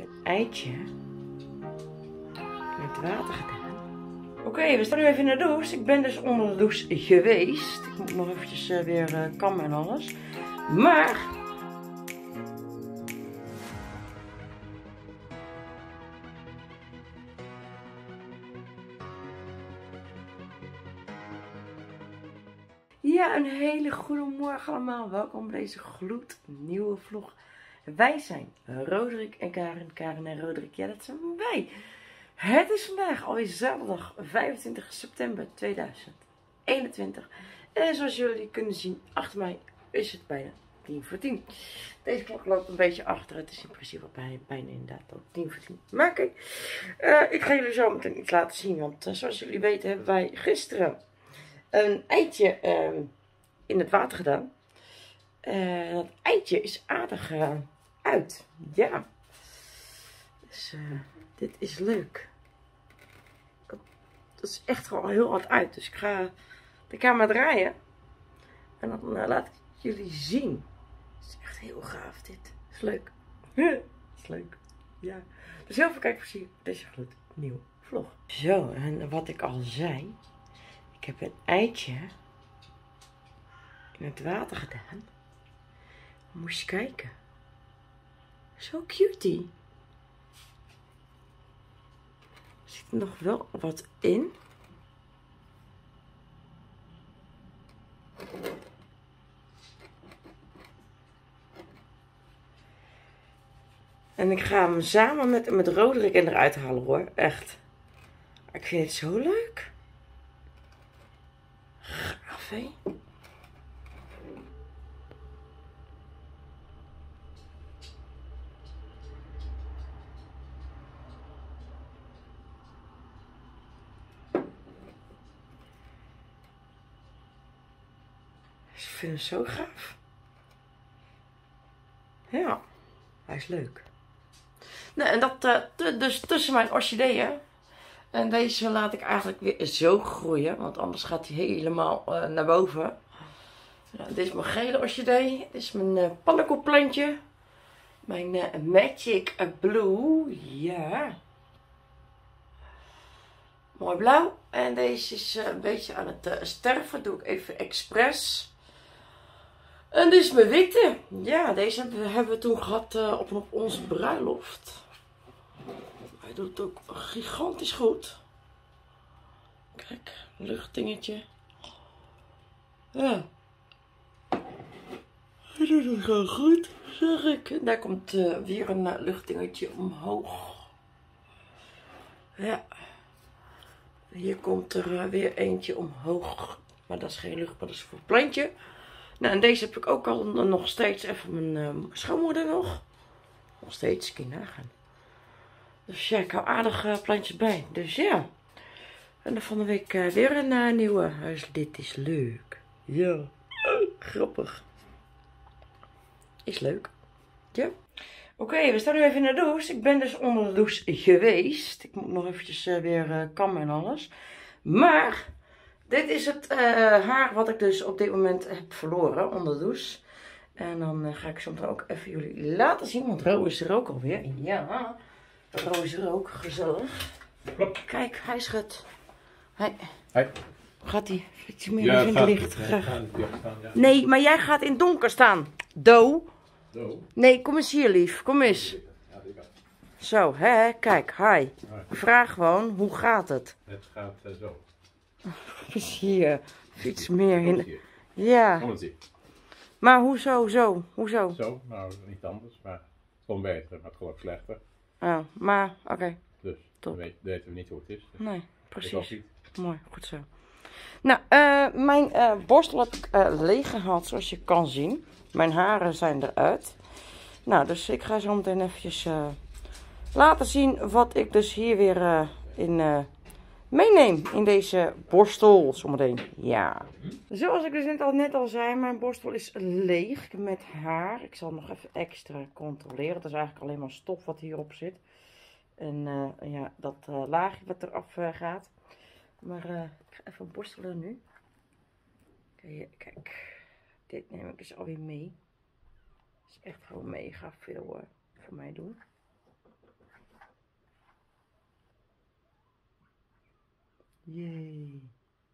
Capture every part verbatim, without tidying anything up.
een eitje in het water gedaan. Oké, okay, we staan nu even in de douche. Ik ben dus onder de douche geweest. Ik moet nog eventjes uh, weer uh, kammen en alles. Maar... Ja, een hele goede morgen allemaal. Welkom bij deze gloednieuwe vlog. Wij zijn Roderick en Karen. Karen en Roderick, ja dat zijn wij. Het is vandaag alweer zaterdag vijfentwintig september tweeduizend eenentwintig. En zoals jullie kunnen zien, achter mij is het bijna tien voor tien. Deze klok loopt een beetje achter. Het is in principe bijna, bijna inderdaad al tien voor tien. Maar kijk, uh, ik ga jullie zo meteen iets laten zien. Want uh, zoals jullie weten hebben wij gisteren een eitje uh, in het water gedaan. Uh, dat eitje is aardig uh, uit. Ja. Dus uh, dit is leuk. Dat is echt gewoon heel hard uit. Dus ik ga de camera draaien. En dan uh, laat ik jullie zien. Het is echt heel gaaf dit. Het is leuk. Het is leuk. Ja. Dus heel veel kijkplezier. Deze gloednieuwe vlog. Zo, en wat ik al zei. Ik heb een eitje in het water gedaan. Moest je kijken. Zo cutie. Er zit nog wel wat in. En ik ga hem samen met, met Roderick eruit halen hoor. Echt. Ik vind het zo leuk. Gaaf hé. Ik vind hem zo gaaf. Ja, hij is leuk. Nou, en dat uh, dus tussen mijn orchideeën. En deze laat ik eigenlijk weer zo groeien. Want anders gaat hij helemaal uh, naar boven. Nou, dit is mijn gele orchidee. Dit is mijn uh, pannenkoekplantje. Mijn uh, Magic Blue. Ja. Mooi blauw. En deze is uh, een beetje aan het uh, sterven. Doe ik even expres. En dit is mijn witte. Ja, deze hebben we, hebben we toen gehad uh, op, op onze bruiloft. Hij doet het ook gigantisch goed. Kijk, luchtdingetje. Ja. Hij doet het gewoon goed, zeg ik. En daar komt uh, weer een uh, luchtdingetje omhoog. Ja. Hier komt er uh, weer eentje omhoog. Maar dat is geen lucht, maar dat is voor het plantje. Nou, en deze heb ik ook al nog steeds even mijn uh, schoonmoeder nog. Nog steeds, kun je nagaan. Dus ja, ik hou aardig uh, plantjes bij. Dus ja. En dan volgende week uh, weer een uh, nieuwe. Dus dit is leuk. Ja. Uh, grappig. Is leuk. Ja. Oké, okay, we staan nu even in de douche. Ik ben dus onder de douche geweest. Ik moet nog eventjes uh, weer uh, kammen en alles. Maar... dit is het uh, haar wat ik dus op dit moment heb verloren onder de douche. En dan uh, ga ik zo meteen ook even jullie laten zien. Want Ro is er ook alweer. Ja, Ro is er ook. Gezellig. Klop. Kijk, hij schudt. Hij... Hey. Gaat hij? Iets meer ja, in het licht. Ja, staan, ja. Nee, maar jij gaat in het donker staan. Do. Do. Nee, kom eens hier lief. Kom eens. Zo, hè. Kijk, hi. Vraag gewoon, hoe gaat het? Het gaat uh, zo. Is hier iets meer in. Ja. Kom eens hier. Maar hoezo, zo? Hoezo? Zo, nou niet anders, maar het kon beter, maar het kon ook slechter. Oh, maar oké. Okay. Dus dan weet, weten we niet hoe het is. Dus nee, precies. Ik mooi, goed zo. Nou, uh, mijn uh, borstel heb ik uh, leeg gehad, zoals je kan zien. Mijn haren zijn eruit. Nou, dus ik ga zo meteen eventjes uh, laten zien wat ik dus hier weer uh, in... Uh, meeneem in deze borstel zometeen. Ja. Zoals ik dus net al, net al zei, mijn borstel is leeg met haar. Ik zal nog even extra controleren. Het is eigenlijk alleen maar stof wat hierop zit. En uh, ja, dat uh, laagje wat eraf uh, gaat. Maar uh, ik ga even borstelen nu. Kijk, kijk, dit neem ik dus alweer mee. Dat is echt gewoon mega veel uh, voor mij doen. Jee.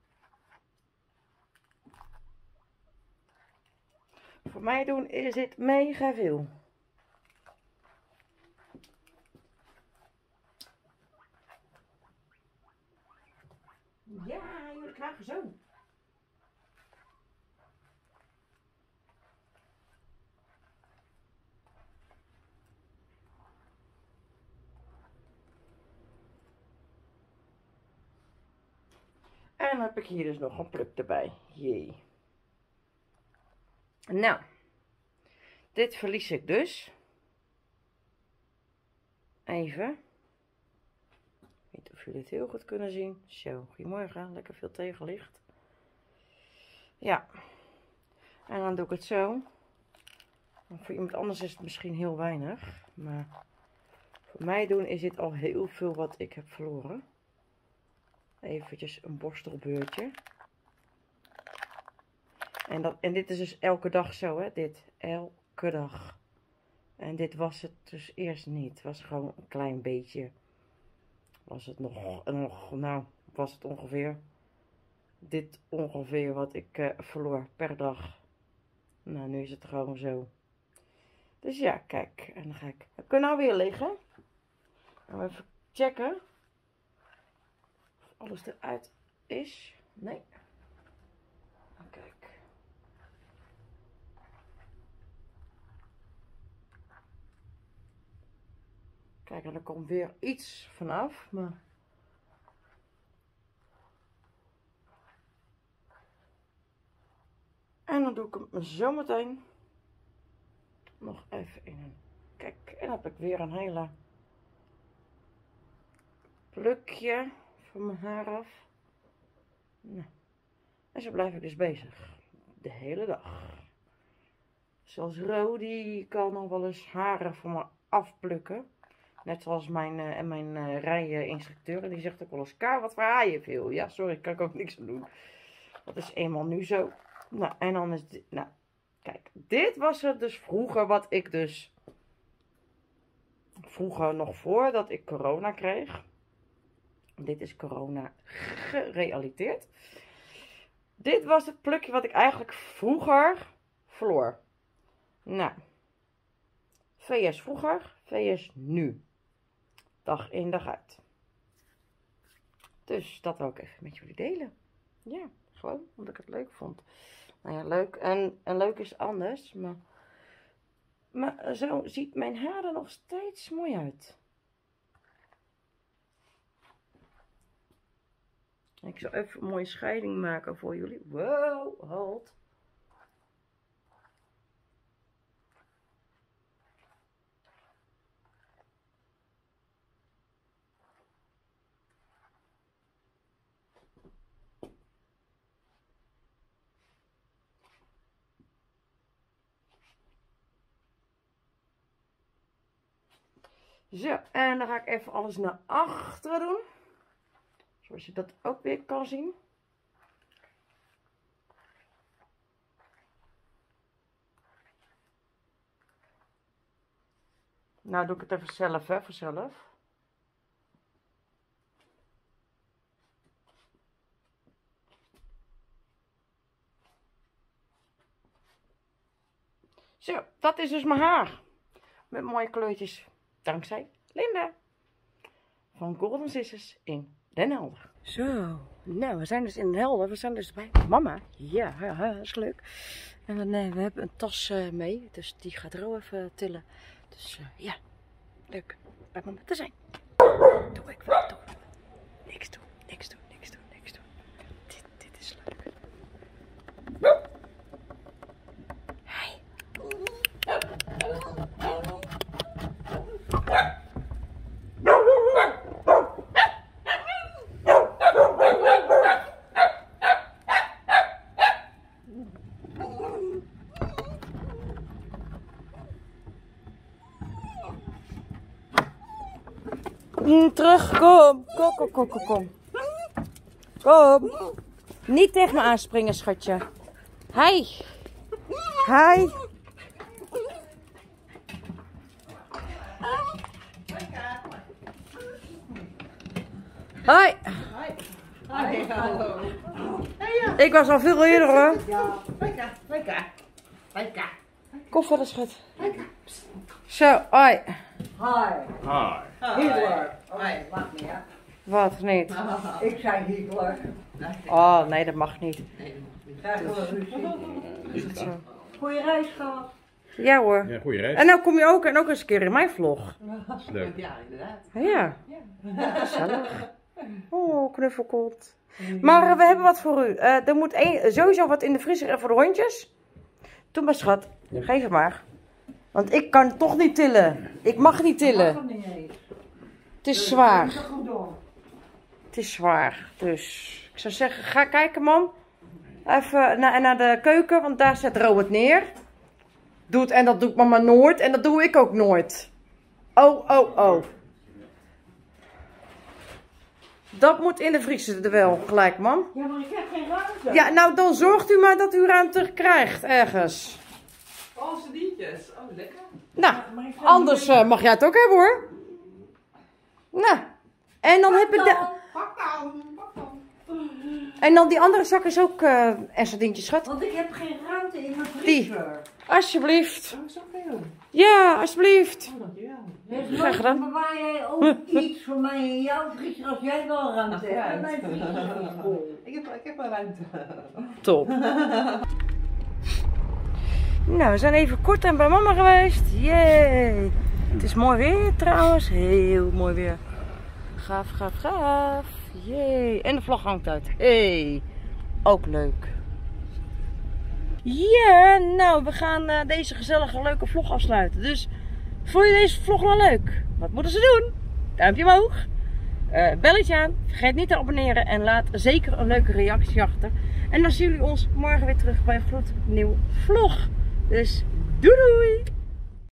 Voor mij doen is het mega veel. Ja, jullie krijgen zo. En dan heb ik hier dus nog een pluk erbij. Jee. Nou. Dit verlies ik dus. Even. Ik weet niet of jullie het heel goed kunnen zien. Zo, goedemorgen. Lekker veel tegenlicht. Ja. En dan doe ik het zo. Voor iemand anders is het misschien heel weinig. Maar voor mij doen is dit al heel veel wat ik heb verloren. Eventjes een borstelbeurtje. En, dat, en dit is dus elke dag zo, hè. Dit. Elke dag. En dit was het dus eerst niet. Het was gewoon een klein beetje. Was het nog, nog nou, was het ongeveer. Dit ongeveer wat ik uh, verloor per dag. Nou, nu is het gewoon zo. Dus ja, kijk. En dan ga ik. Ik kan nou weer liggen. Gaan we even checken. Of alles eruit is. Nee. Kijk. Kijk, en er komt weer iets vanaf. Maar. En dan doe ik hem zo meteen nog even in een. Kijk, en dan heb ik weer een hele plukje van mijn haar af. Nou. En zo blijf ik dus bezig. De hele dag. Zoals Rodi kan nog wel eens haren van me afplukken. Net zoals mijn, uh, en mijn uh, rijinstructeur. En die zegt ook wel eens, Ka, wat voor haar je veel? Ja, sorry, kan ik ook niks aan doen. Dat is eenmaal nu zo. Nou, en dan is dit. Nou, kijk. Dit was het dus vroeger wat ik dus. Vroeger nog voordat ik corona kreeg. Dit is corona gerealiseerd. Dit was het plukje wat ik eigenlijk vroeger verloor. Nou. V S vroeger, V S nu. Dag in, dag uit. Dus dat wil ik even met jullie delen. Ja, gewoon omdat ik het leuk vond. Nou ja, leuk. En, en leuk is anders. Maar, maar zo ziet mijn haar er nog steeds mooi uit. Ik zal even een mooie scheiding maken voor jullie. Wow, halt. Zo, en dan ga ik even alles naar achteren doen. Zoals je dat ook weer kan zien. Nou doe ik het even zelf, hè, vanzelf. Zo, dat is dus mijn haar. Met mooie kleurtjes. Dankzij Linda. Van Golden Sisters in Den Helder. Zo, nou we zijn dus in Den Helder. We zijn dus bij mama. Ja, ja, ja, dat is leuk. En dan, uh, we hebben een tas uh, mee. Dus die gaat Ro even tillen. Dus uh, ja, leuk bij mama te zijn. Doe ik wat doen. Niks doen, niks doen, niks doen, niks doen. Dit, dit is leuk. Hey. Terug, kom. Kom, kom, kom, kom, kom. Kom. Niet tegen me aanspringen, schatje. Hi. Hi. Hoi. Hoi, hallo. Ik was al veel eerder hoor. Ja, lekker, lekker. Lekker. Kom verder, schat. Zo, hoi. Hi. Hi. Hitler. Hoi, mag niet, hè? Wat niet? Ik zei Hitler. Oh, nee, dat mag niet. Krijgen we ruzie. Is het zo? Goeie reis gehad. Ja hoor. Ja, goeie reis. En nou kom je ook, en ook eens een keer in mijn vlog. Dat is leuk. Ja, inderdaad. Ja. Gezellig. Oh, knuffelkot. Maar uh, we hebben wat voor u. Uh, er moet een, sowieso wat in de vriezer en voor de hondjes. Doe maar schat. Geef het maar. Want ik kan toch niet tillen. Ik mag niet tillen. Mag hem niet eens. Het is zwaar. Dat is goed door. Het is zwaar. Dus ik zou zeggen, ga kijken man. Even naar, naar de keuken, want daar zet Robert neer. Doe het en dat doet mama nooit. En dat doe ik ook nooit. Oh, oh, oh. Dat moet in de vriezer er wel gelijk, man. Ja, maar ik heb geen ruimte. Ja, nou dan zorgt u maar dat u ruimte krijgt ergens. Oh, sardientjes. Oh, lekker. Nou, Maar ik ga anders niet- uh, mag jij het ook hebben hoor. Nou, en dan heb ik de... Pak dan, pak dan. En dan die andere zak is ook uh, en sardientjes, schat. Want ik heb geen ruimte in mijn Die. vriezer. Alsjeblieft. Oh, zoveel. Ja, alsjeblieft. Oh, dankjewel. Dus Graag gedaan. bewaar jij ook iets voor mij in jouw vriezer als jij wel ruimte hebt. Ja. En mijn vriezer is vol. Ik heb, ik heb wel ruimte. Top. Nou, we zijn even kort aan bij mama geweest. Yay. Het is mooi weer trouwens. Heel mooi weer. Gaaf, gaaf, gaaf. Yay. En de vlag hangt uit. Hey. Ook leuk. Ja, nou, we gaan uh, deze gezellige, leuke vlog afsluiten. Dus, vond je deze vlog nou leuk? Wat moeten ze doen? Duimpje omhoog. Uh, belletje aan. Vergeet niet te abonneren. En laat zeker een leuke reactie achter. En dan zien jullie ons morgen weer terug bij een gloednieuwe vlog. Dus, doei doei!